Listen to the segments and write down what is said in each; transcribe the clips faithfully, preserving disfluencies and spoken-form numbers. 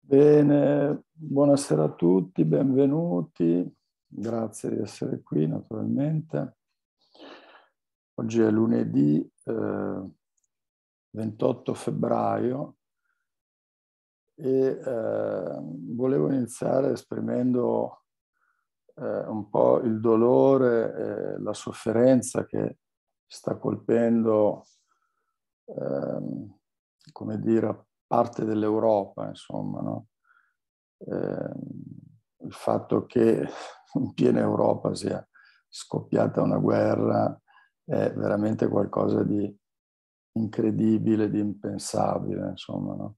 Bene, buonasera a tutti, benvenuti, grazie di essere qui naturalmente. Oggi è lunedì eh, ventotto febbraio e eh, volevo iniziare esprimendo eh, un po' il dolore e la sofferenza che sta colpendo, eh, come dire, parte dell'Europa, insomma, no? Eh, il fatto che in piena Europa sia scoppiata una guerra è veramente qualcosa di incredibile, di impensabile, insomma, no?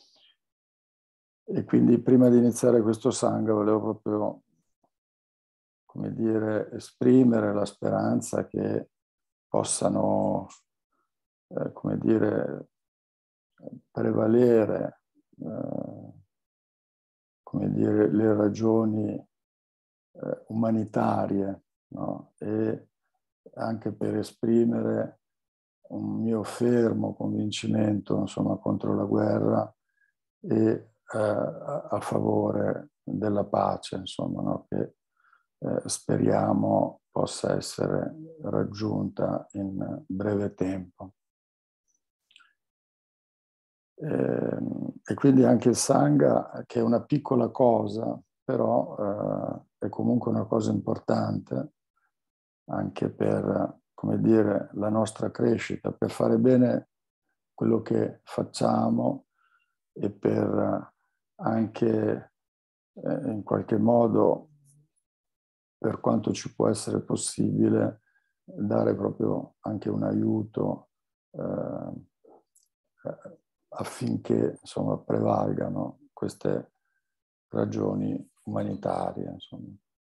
E quindi prima di iniziare questo Sangha volevo proprio, come dire, esprimere la speranza che possano, eh, come dire, prevalere, eh, come dire, le ragioni eh, umanitarie, no? E anche per esprimere un mio fermo convincimento, insomma, contro la guerra e eh, a, a favore della pace, insomma, no? Che eh, speriamo possa essere raggiunta in breve tempo. E, e quindi anche il Sangha, che è una piccola cosa, però eh, è comunque una cosa importante anche per, come dire, la nostra crescita, per fare bene quello che facciamo e per anche eh, in qualche modo, per quanto ci può essere possibile, dare proprio anche un aiuto eh, affinché, insomma, prevalgano queste ragioni umanitarie, insomma.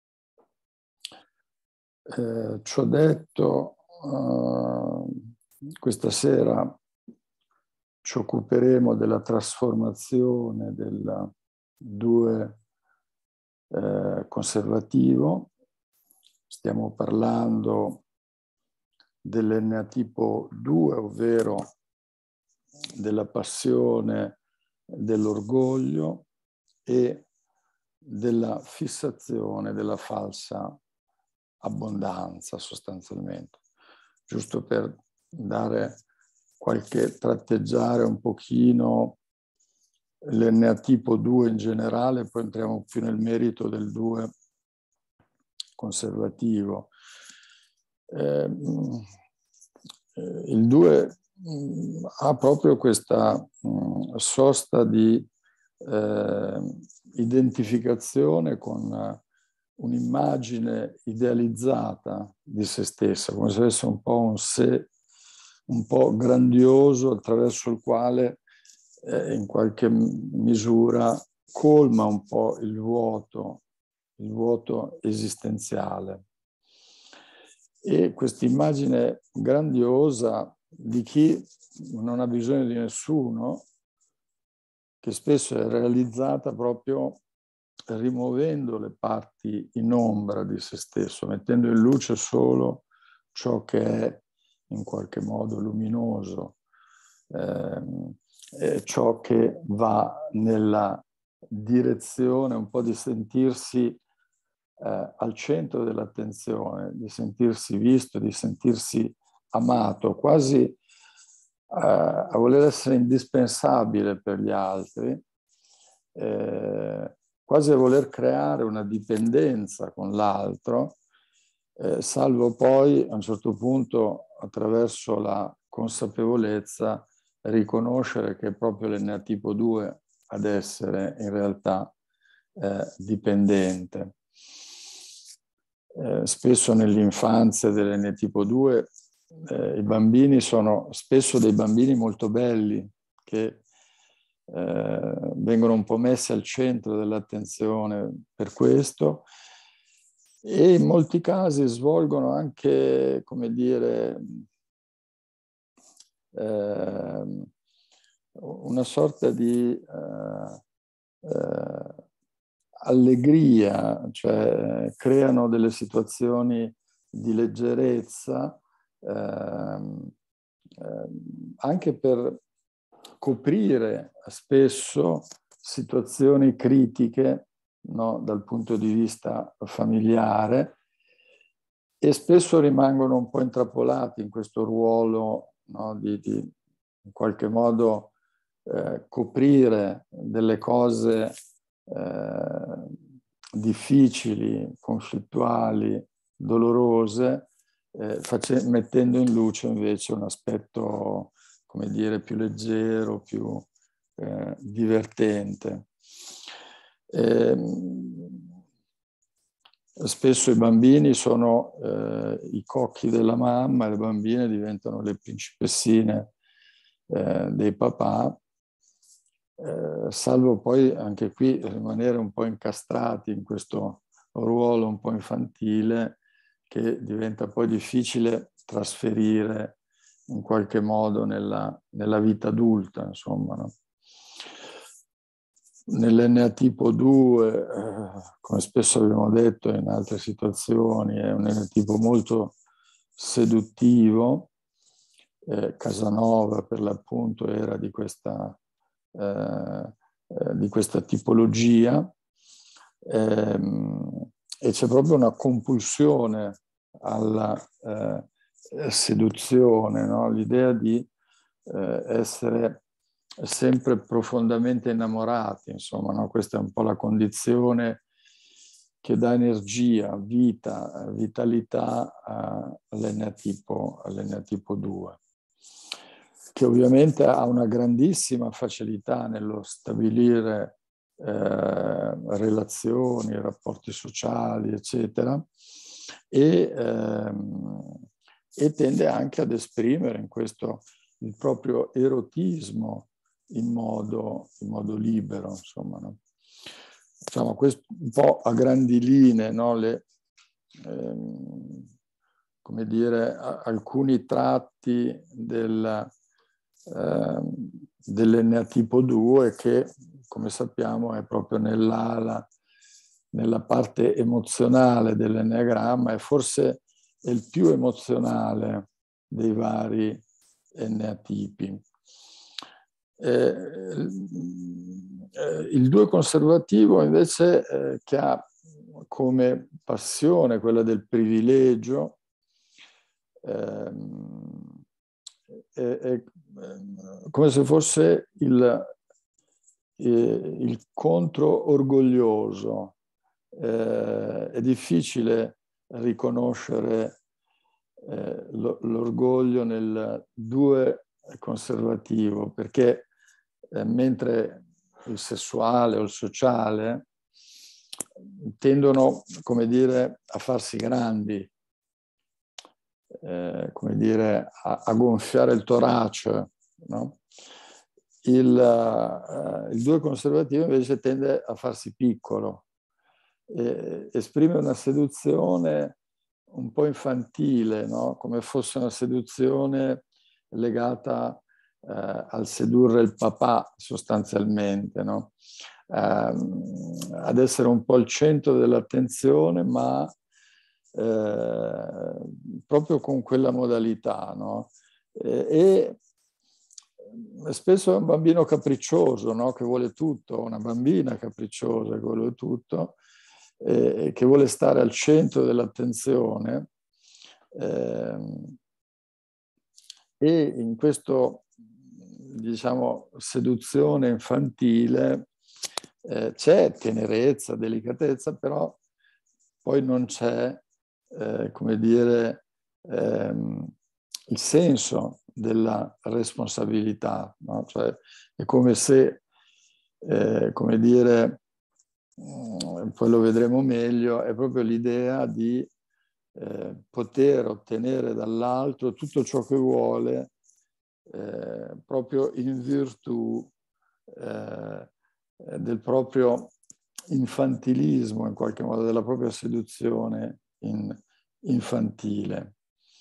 Eh, ciò detto, eh, questa sera ci occuperemo della trasformazione del due eh, conservativo. Stiamo parlando dell'N A tipo due, ovvero della passione, dell'orgoglio e della fissazione, della falsa abbondanza, sostanzialmente. Giusto per dare qualche, tratteggiare un pochino l'N A tipo due in generale, poi entriamo più nel merito del due conservativo. Eh, il due ha proprio questa mh, sosta di eh, identificazione con un'immagine idealizzata di se stessa, come se avesse un po' un sé un po' grandioso attraverso il quale eh, in qualche misura colma un po' il vuoto, il vuoto esistenziale. E questa immagine grandiosa di chi non ha bisogno di nessuno, che spesso è realizzata proprio rimuovendo le parti in ombra di se stesso, mettendo in luce solo ciò che è in qualche modo luminoso, ehm, eh, ciò che va nella direzione un po' di sentirsi eh, al centro dell'attenzione, di sentirsi visto, di sentirsi amato, quasi eh, a voler essere indispensabile per gli altri, eh, quasi a voler creare una dipendenza con l'altro, eh, salvo poi a un certo punto, attraverso la consapevolezza, riconoscere che è proprio l'N A tipo due ad essere in realtà eh, dipendente. Eh, spesso nell'infanzia dell'N A tipo due eh, i bambini sono spesso dei bambini molto belli che eh, vengono un po' messi al centro dell'attenzione per questo e in molti casi svolgono anche, come dire, eh, una sorta di eh, eh, allegria, cioè creano delle situazioni di leggerezza ehm, ehm, anche per coprire spesso situazioni critiche, no, dal punto di vista familiare, e spesso rimangono un po' intrappolati in questo ruolo, no, di, di in qualche modo eh, coprire delle cose eh, difficili, conflittuali, dolorose, eh, face- mettendo in luce invece un aspetto, come dire, più leggero, più eh, divertente. E, spesso i bambini sono eh, i cocchi della mamma e le bambine diventano le principessine eh, dei papà, eh, salvo poi anche qui rimanere un po' incastrati in questo ruolo un po' infantile che diventa poi difficile trasferire in qualche modo nella, nella vita adulta, insomma, no? Nell'N A tipo due, eh, come spesso abbiamo detto in altre situazioni, è un enotipo molto seduttivo. Eh, Casanova, per l'appunto, era di questa, eh, eh, di questa tipologia, eh, e c'è proprio una compulsione alla eh, seduzione, no? L'idea di eh, essere sempre profondamente innamorati, insomma, no? Questa è un po' la condizione che dà energia, vita, vitalità all'N A tipo, all'N A tipo due, che ovviamente ha una grandissima facilità nello stabilire eh, relazioni, rapporti sociali, eccetera, e, ehm, e tende anche ad esprimere in questo il proprio erotismo in modo, in modo libero, insomma, no? Diciamo, questo un po' a grandi linee, no? Le, ehm, come dire, a, alcuni tratti del, ehm, dell'N A tipo due che, come sappiamo, è proprio nell'ala, nella parte emozionale dell'enneagramma, e forse è il più emozionale dei vari N A tipi. Eh, il due conservativo invece, eh, che ha come passione quella del privilegio, ehm, è, è come se fosse il, il contro orgoglioso. Eh, è difficile riconoscere eh, l'orgoglio nel due conservativo, perché eh, mentre il sessuale o il sociale tendono, come dire, a farsi grandi, eh, come dire, a, a gonfiare il torace, no? Il, uh, il due conservativo invece tende a farsi piccolo, e esprime una seduzione un po' infantile, no? Come fosse una seduzione legata eh, al sedurre il papà, sostanzialmente, no? Eh, ad essere un po' il centro dell'attenzione, ma eh, proprio con quella modalità, no? E, e spesso è un bambino capriccioso, no? Che vuole tutto, una bambina capricciosa che vuole tutto, eh, che vuole stare al centro dell'attenzione, eh, e in questo, diciamo, seduzione infantile eh, c'è tenerezza, delicatezza, però poi non c'è, eh, come dire, ehm, il senso della responsabilità, no? Cioè, è come se, eh, come dire, poi lo vedremo meglio, è proprio l'idea di eh, poter ottenere dall'altro tutto ciò che vuole, eh, proprio in virtù eh, del proprio infantilismo, in qualche modo, della propria seduzione in, infantile.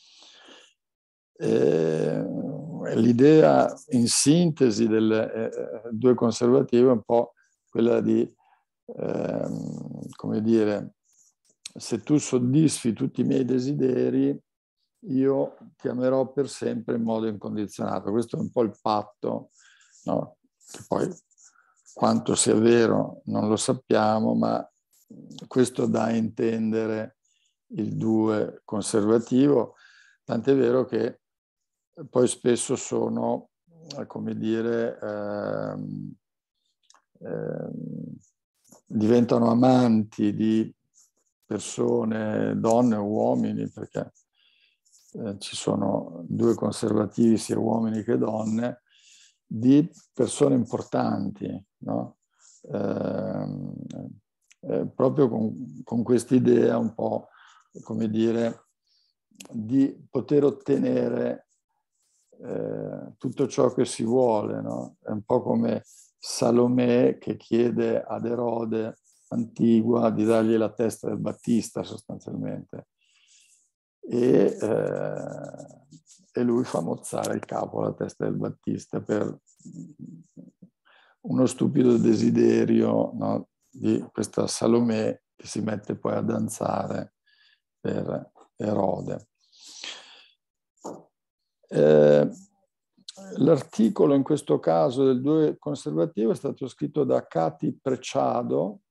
Eh, l'idea in sintesi del eh, due conservativo è un po' quella di, eh, come dire, se tu soddisfi tutti i miei desideri, io ti amerò per sempre in modo incondizionato. Questo è un po' il patto, no? Che poi quanto sia vero non lo sappiamo, ma questo dà a intendere il due conservativo, tant'è vero che poi spesso sono, come dire, ehm, ehm, diventano amanti di persone, donne o uomini, perché eh, ci sono due conservativi, sia uomini che donne, di persone importanti, no? Eh, eh, proprio con, con quest'idea un po', come dire, di poter ottenere eh, tutto ciò che si vuole, no? È un po' come Salomè che chiede ad Erode Antigua di dargli la testa del Battista sostanzialmente. E, eh, e lui fa mozzare il capo alla testa del Battista per uno stupido desiderio, no, di questa Salomè che si mette poi a danzare per Erode. Eh, l'articolo in questo caso del due conservativo è stato scritto da Katy Preciado,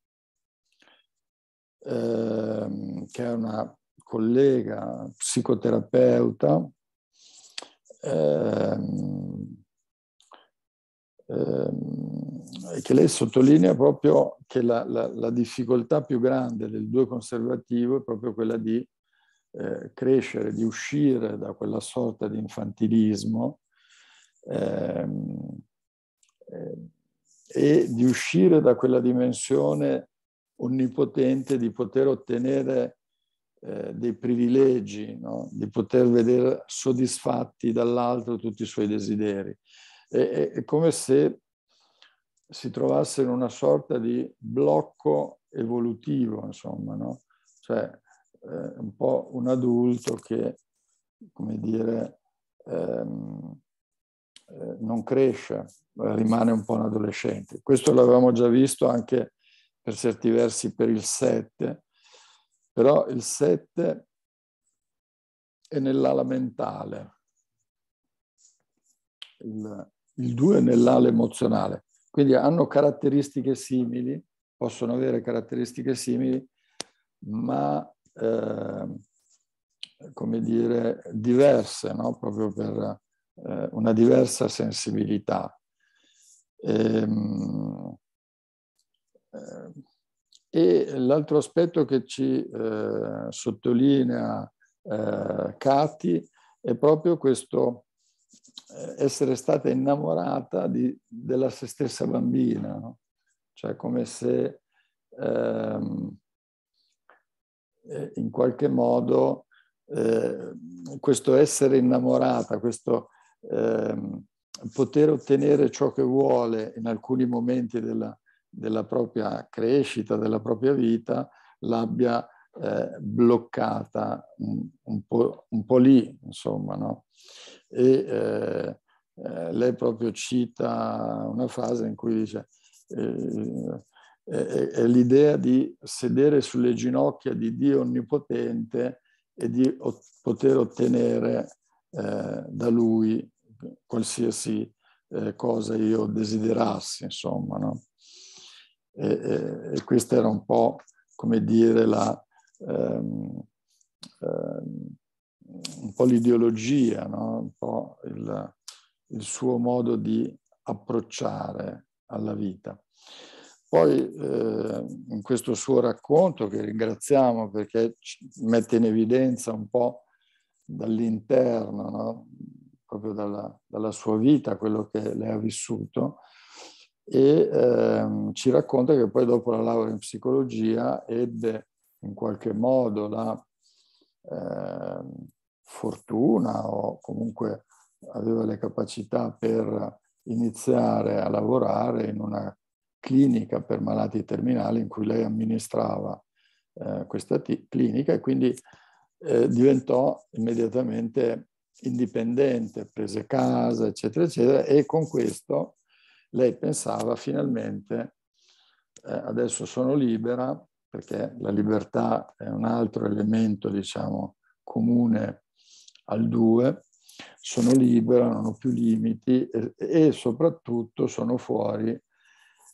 eh, che è una collega psicoterapeuta, ehm, ehm, che lei sottolinea proprio che la, la, la difficoltà più grande del due conservativo è proprio quella di eh, crescere, di uscire da quella sorta di infantilismo ehm, eh, e di uscire da quella dimensione onnipotente di poter ottenere eh, dei privilegi, no? Di poter vedere soddisfatti dall'altro tutti i suoi desideri. È, è come se si trovasse in una sorta di blocco evolutivo, insomma, no? Cioè eh, un po' un adulto che, come dire, ehm, eh, non cresce, rimane un po' un adolescente. Questo l'avevamo già visto anche per certi versi per il sette, però il sette è nell'ala mentale, il, il due è nell'ala emozionale, quindi hanno caratteristiche simili, possono avere caratteristiche simili, ma eh, come dire, diverse, no? Proprio per eh, una diversa sensibilità. Ehm, eh, E l'altro aspetto che ci eh, sottolinea eh, Katy è proprio questo eh, essere stata innamorata di, della se stessa bambina, no? Cioè come se ehm, in qualche modo eh, questo essere innamorata, questo ehm, poter ottenere ciò che vuole in alcuni momenti della della propria crescita, della propria vita, l'abbia eh, bloccata un, un, po', un po' lì, insomma, no? E eh, eh, lei proprio cita una frase in cui dice eh, è, è l'idea di sedere sulle ginocchia di Dio Onnipotente e di ot- poter ottenere eh, da Lui qualsiasi eh, cosa io desiderassi, insomma, no? E, e, e questa era un po', come dire, la, ehm, ehm, un po' l'ideologia, no? Un po' il, il suo modo di approcciare alla vita. Poi eh, in questo suo racconto, che ringraziamo perché mette in evidenza un po' dall'interno, no? Proprio dalla, dalla sua vita, quello che lei ha vissuto, e ehm, ci racconta che poi dopo la laurea in psicologia ebbe in qualche modo la eh, fortuna o comunque aveva le capacità per iniziare a lavorare in una clinica per malati terminali in cui lei amministrava eh, questa t- clinica e quindi eh, diventò immediatamente indipendente, prese casa, eccetera, eccetera, e con questo lei pensava finalmente eh, adesso sono libera, perché la libertà è un altro elemento, diciamo, comune al due, sono libera, non ho più limiti e, e soprattutto sono fuori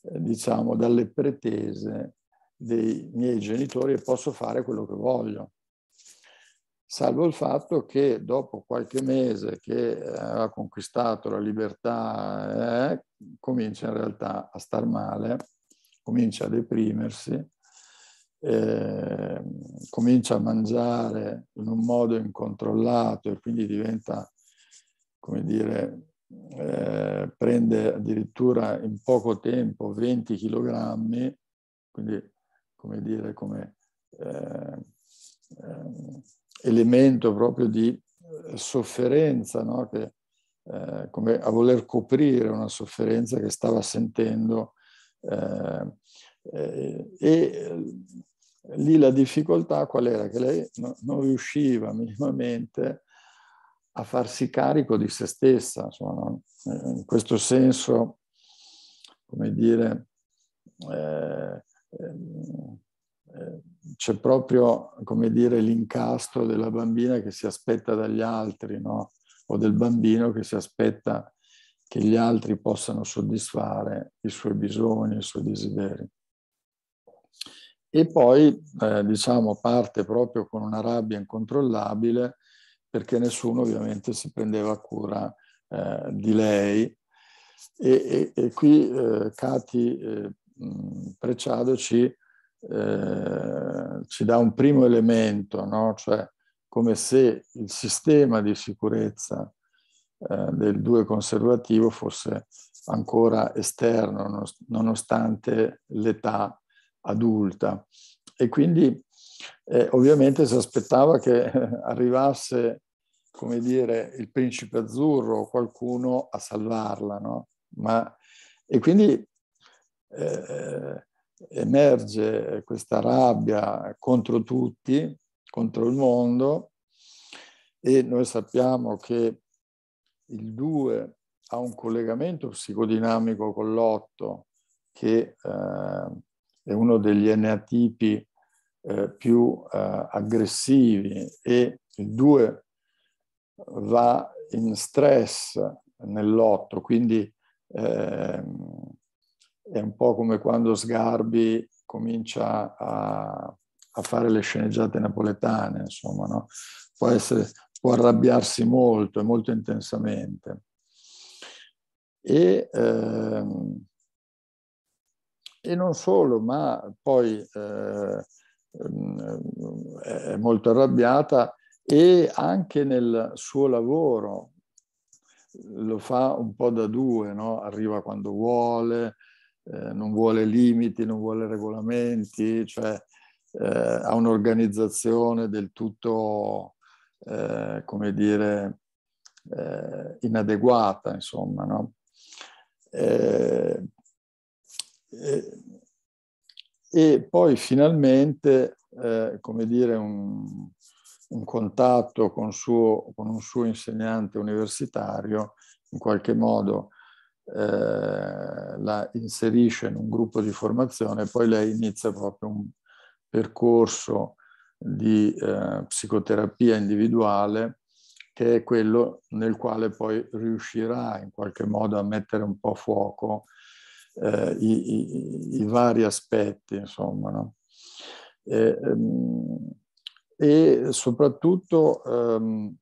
eh, diciamo, dalle pretese dei miei genitori e posso fare quello che voglio. Salvo il fatto che dopo qualche mese che aveva conquistato la libertà, eh, comincia in realtà a star male, comincia a deprimersi, eh, comincia a mangiare in un modo incontrollato e quindi diventa, come dire, eh, prende addirittura in poco tempo venti chilogrammi, quindi, come dire, come eh, eh, elemento proprio di sofferenza, no? Che, eh, come a voler coprire una sofferenza che stava sentendo, eh, eh, e lì la difficoltà qual era? Che lei no, non riusciva minimamente a farsi carico di se stessa, insomma, in questo senso, come dire, eh, eh, c'è proprio, come dire, l'incastro della bambina che si aspetta dagli altri, no? O del bambino che si aspetta che gli altri possano soddisfare i suoi bisogni, i suoi desideri. E poi, eh, diciamo, parte proprio con una rabbia incontrollabile perché nessuno ovviamente si prendeva cura eh, di lei. E, e, e qui eh, Cati eh, Preciado ci, eh, ci dà un primo elemento, no? Cioè come se il sistema di sicurezza eh, del due conservativo fosse ancora esterno, nonostante l'età adulta. E quindi eh, ovviamente si aspettava che arrivasse, come dire, il principe azzurro o qualcuno a salvarla, no? Ma, e quindi eh, emerge questa rabbia contro tutti, contro il mondo, e noi sappiamo che il due ha un collegamento psicodinamico con l'otto che eh, è uno degli eneatipi eh, più eh, aggressivi, e il due va in stress nell'otto, quindi eh, è un po' come quando Sgarbi comincia a, a fare le sceneggiate napoletane, insomma, no? Può essere, può arrabbiarsi molto e molto intensamente. E, ehm, e non solo, ma poi eh, è molto arrabbiata e anche nel suo lavoro lo fa un po' da due, no? Arriva quando vuole, eh, non vuole limiti, non vuole regolamenti, cioè eh, ha un'organizzazione del tutto, eh, come dire, eh, inadeguata, insomma, no? Eh, e, e poi finalmente, eh, come dire, un, un contatto con, suo, con un suo insegnante universitario, in qualche modo eh, la inserisce in un gruppo di formazione, e poi lei inizia proprio un percorso di eh, psicoterapia individuale, che è quello nel quale poi riuscirà in qualche modo a mettere un po' a fuoco eh, i, i, i vari aspetti, insomma, no? E, ehm, e soprattutto ehm,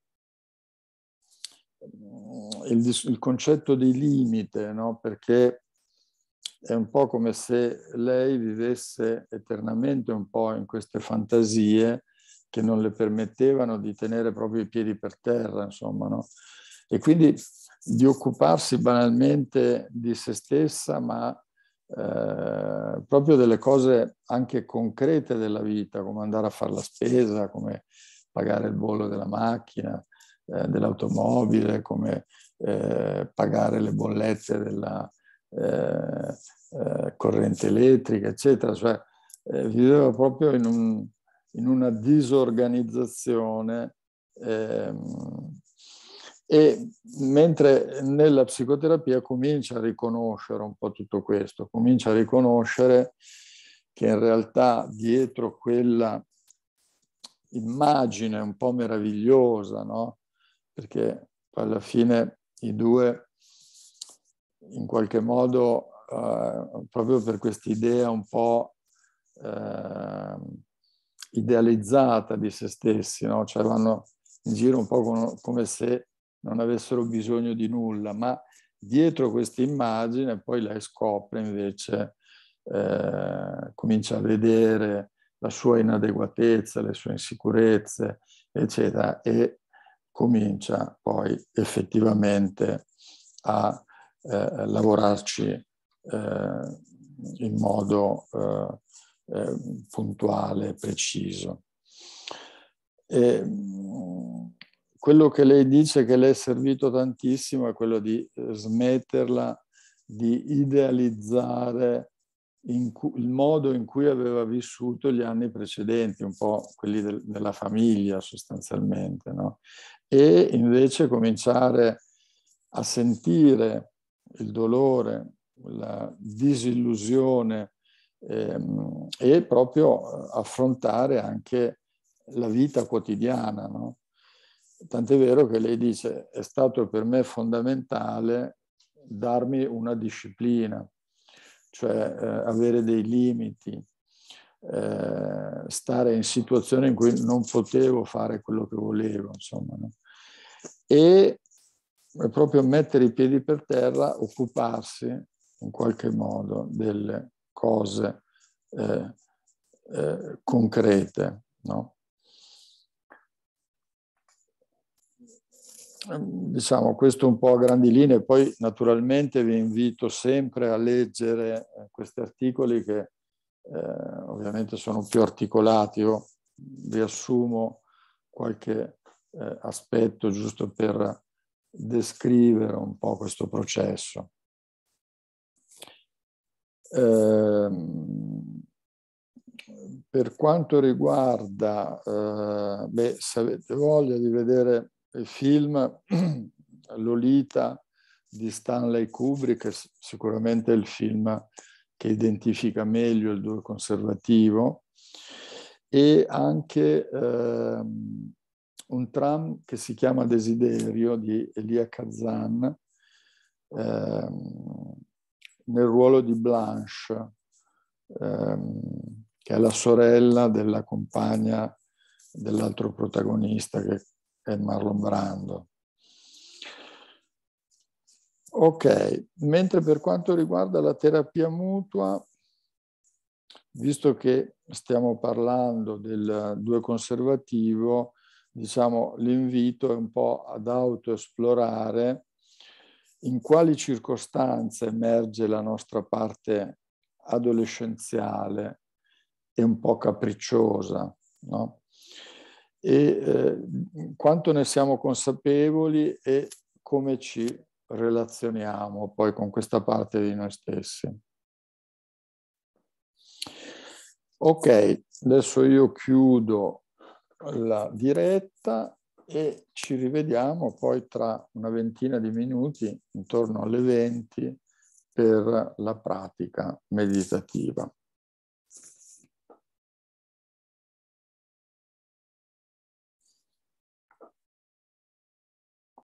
il, il concetto di limite, no? Perché è un po' come se lei vivesse eternamente un po' in queste fantasie che non le permettevano di tenere proprio i piedi per terra, insomma, no? E quindi di occuparsi banalmente di se stessa, ma eh, proprio delle cose anche concrete della vita, come andare a fare la spesa, come pagare il bollo della macchina, eh, dell'automobile, come eh, pagare le bollette della eh, eh, corrente elettrica, eccetera. Cioè eh, viveva proprio in, un, in una disorganizzazione. Ehm, E mentre nella psicoterapia comincia a riconoscere un po' tutto questo, comincia a riconoscere che in realtà dietro quella immagine un po' meravigliosa, no? Perché alla fine i due in qualche modo uh, proprio per quest'idea un po' uh, idealizzata di se stessi, no? Cioè vanno in giro un po' con, come se non avessero bisogno di nulla, ma dietro questa immagine poi lei scopre invece, eh, comincia a vedere la sua inadeguatezza, le sue insicurezze, eccetera, e comincia poi effettivamente a eh, lavorarci eh, in modo eh, eh, puntuale, preciso. E, quello che lei dice che le è servito tantissimo è quello di smetterla di idealizzare in cu- il modo in cui aveva vissuto gli anni precedenti, un po' quelli del, della famiglia sostanzialmente, no? E invece cominciare a sentire il dolore, la disillusione ehm, e proprio affrontare anche la vita quotidiana, no? Tant'è vero che lei dice: è stato per me fondamentale darmi una disciplina, cioè eh, avere dei limiti, eh, stare in situazioni in cui non potevo fare quello che volevo, insomma, no? E proprio mettere i piedi per terra, occuparsi in qualche modo delle cose eh, eh, concrete, no? Diciamo questo un po' a grandi linee, poi naturalmente vi invito sempre a leggere questi articoli che eh, ovviamente sono più articolati. Io riassumo qualche eh, aspetto giusto per descrivere un po' questo processo. Eh, per quanto riguarda, eh, beh, se avete voglia di vedere il film Lolita di Stanley Kubrick, è sicuramente il film che identifica meglio il duo conservativo, e anche eh, un tram che si chiama Desiderio di Elia Kazan, eh, nel ruolo di Blanche, ehm, che è la sorella della compagna dell'altro protagonista, che è Marlon Brando. Ok, mentre per quanto riguarda la terapia mutua, visto che stiamo parlando del due conservativo, diciamo l'invito è un po' ad autoesplorare in quali circostanze emerge la nostra parte adolescenziale e un po' capricciosa, no? E eh, quanto ne siamo consapevoli e come ci relazioniamo poi con questa parte di noi stessi. Ok, adesso io chiudo la diretta e ci rivediamo poi tra una ventina di minuti, intorno alle venti, per la pratica meditativa.